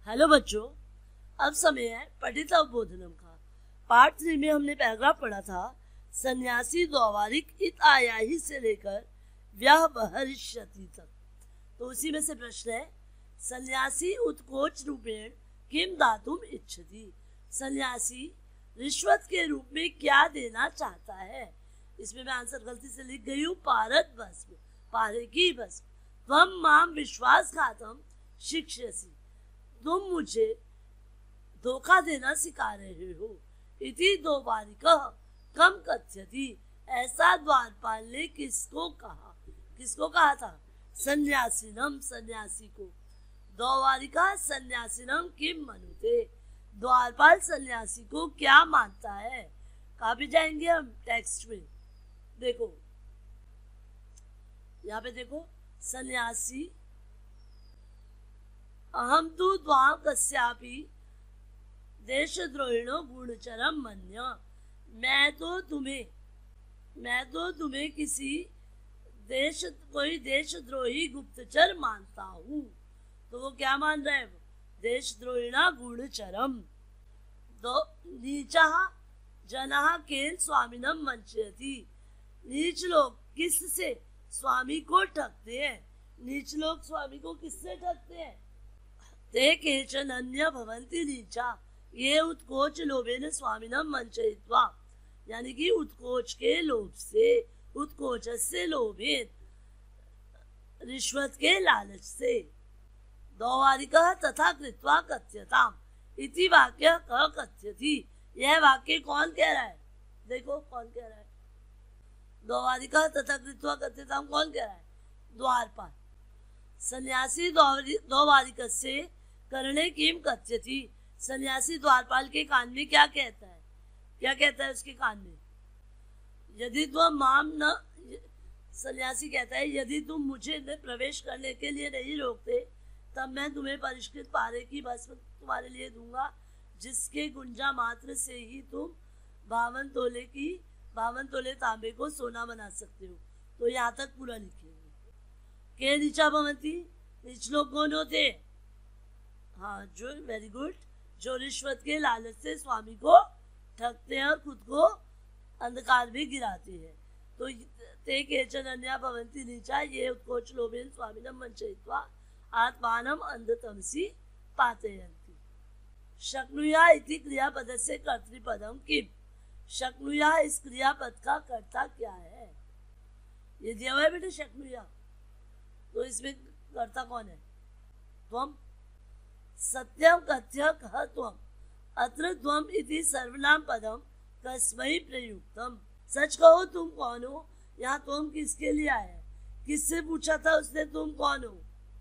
Hello बच्चों, अब समय है पठित अवबोधनम का। पार्ट 3 में हमने पैराग्राफ पढ़ा था सन्यासी द्वावारिक इत आयाहि से लेकर व्यावहरिष्यति तक। तो उसी में से प्रश्न है, सन्यासी उत्कोच रूपेण किम दातुम इच्छति। सन्यासी रिश्वत के रूप में क्या देना चाहता है। इसमें मैं आंसर गलती से लिख गई हूँ, पारद भस्म, पारे की भस्म। त्वम माम विश्वासघातम शिक्षयसि, तुम मुझे धोखा देना सिखा रहे हो। इति द्वारिकः कम कथ्यति, ऐसा द्वारपाल ने किसको कहा। किसको कहा था? सन्यासिनम, सन्यासी को। द्वारिका सन्यासिनम किम मनुते, द्वारपाल सन्यासी को क्या मानता है। कहाँ पे जाएंगे हम? टेक्स्ट में देखो, यहाँ पे देखो, सन्यासी अहम तु द्वां कस्यापि देशद्रोहिणो गुणचरम मन्य, मैं तो तुम्हें किसी कोई देशद्रोही गुप्तचर मानता हूँ। तो वो क्या मान रहा है? देशद्रोहिणा गुणचरम। तो नीचः जनः केन स्वामिनम वंचयति, नीच लोग किससे? स्वामी को ठगते हैं। नीच लोग स्वामी को किससे ठगते हैं? ते केचन अन्य भवन्ति नीचा, ये उत्कोच लोभेन स्वामिनम वंचयित्वा, यानी कि उत्कोच के लोभ से, उत्कोच से लोभेन, रिश्वत के लालच से। द्वारिकः तथा कृत्वा कथ्यताम इति वाक्य क कथ्यति, यह वाक्य कौन कह रहा है? देखो कौन कह रहा है? द्वारिकः तथा कृत्वा कथ्यताम कौन कह रहा है? द्वारपाल। सन्यासी द्वारिकस्य करणे किम कथ्यति, सन्यासी द्वारपाल के कान में क्या कहता है? क्या कहता है उसके कान में? यदि तुम माम न, सन्यासी कहता है यदि तुम मुझे प्रवेश करने के लिए नहीं रोकते तब मैं तुम्हें परिष्कृत पारे की भस्म तुम्हारे लिए दूंगा, जिसके गुंजा मात्र से ही तुम 52 तोले तांबे को सोना बना सकते हो। तो यहाँ तक पूरा लिखेंगे। के नीचा भवंती, नीच लोग कौन होते? हाँ, जो वेरी गुड, जो रिश्वत के लालच से स्वामी को ठगते हैं और खुद को अंधकार में गिराते हैं। तो ते केचन अन्या भवन्ति नीचा, ये उत्कोच लोभेन स्वामिनम वंचयित्वा आत्मानम अंधतमसि पातयन्ति। शक्नुया इति क्रियापद से कर्तृपदम किम, शक्नुया इस क्रियापद का कर्ता क्या है? ये दिया हुआ है बेटे शक्नुया, तो इसमें कर्ता कौन है? त्वम। सत्यम कथ्य कह त्वम, अत्र त्वम इति सर्वनाम पदम कस्मै प्रयुक्तम। सच कहो तुम कौन हो। यहाँ तुम किसके लिए आया? किससे पूछा था उसने तुम कौन हो?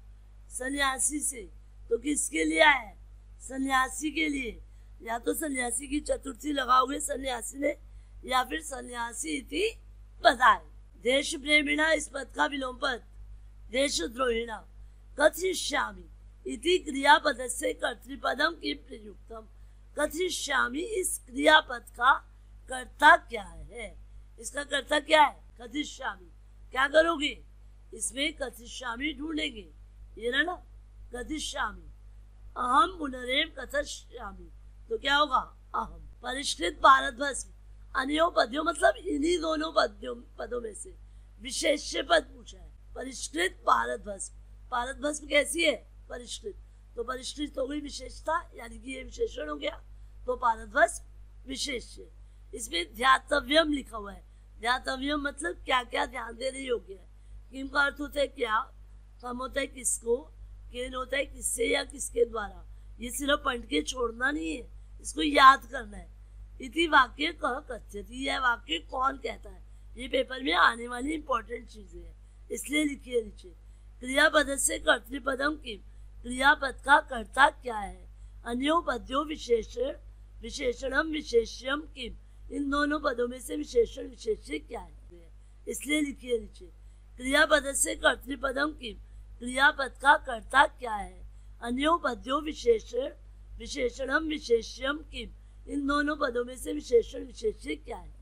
सन्यासी से। तो किसके लिए आया? सन्यासी के लिए। या तो सन्यासी की चतुर्थी लगाओगे सन्यासी ने, या फिर सन्यासी इति पदाय। देश प्रेमिणा इस पद का विलोम पद देशद्रोहिणा कथयिष्यामि इति क्रियापद से कर्तृपदम की प्रयुक्तम। कथयिष्यामि इस क्रियापद का कर्ता क्या है? इसका कर्ता क्या है? कथयिष्यामि। क्या करोगे? इसमें कथयिष्यामि ढूंढेंगे, ये ना, कथयिष्यामि। अहम पुनरेव कथयिष्यामि, तो क्या होगा? अहम। परिष्कृत भारत भस्म, अन्यो पद्यो मतलब इन्हीं दोनों पदों में से विशेष्य पद पूछा है। परिष्कृत भारत भस्म, भारत भस्म कैसी है? परिष्कृत। तो परिष्कृत हो गई विशेषता, यानी कि ये विशेषण हो गया, तो भारत भस्म विशेष्य। इसमें ध्यातव्यम लिखा हुआ है। ध्यातव्यम मतलब क्या क्या ध्यान देने योग्य है। किम का अर्थ होता है क्या, कम होता है किसको, केन होता है किससे या किसके द्वारा। ये सिर्फ पढ़ के छोड़ना नहीं है, इसको याद करना है। इति वाक्य कह कथ्यति, यह वाक्य कौन कहता है? ये पेपर में आने वाली इंपॉर्टेंट चीजें हैं, इसलिए लिखिए नीचे। क्रियापद से कर्तृपदम किम, क्रियापद का कर्ता क्या है? अन्यो पद्यो विशेषण विशेषणम विशेष्यम किम, इन दोनों पदों में से विशेषण विशेष्य क्या है? इसलिए लिखिए नीचे। क्रियापद से कर्तृपदम किम, क्रियापद का कर्ता क्या है? अन्यो पद्यो विशेषण विशेषणम विशेष्यम किम, इन दोनों पदों में से विशेषण विशेष्य क्या है?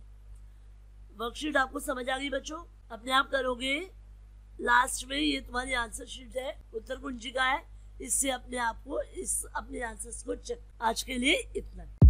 वर्कशीट आपको समझ आ गई बच्चों? अपने आप करोगे। लास्ट में ये तुम्हारी आंसर शीट है, उत्तर कुंजिका है, इससे अपने आप को अपने आंसर्स को चेक। आज के लिए इतना।